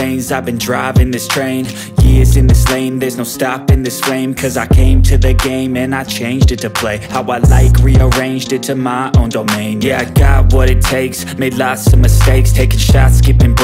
lanes, I've been driving this train. Years in this lane, there's no stopping this flame. Cause I came to the game and I changed it to play how I like, rearranged it to my own domain. Yeah, I got what it takes, made lots of mistakes, taking shots, skipping breaks.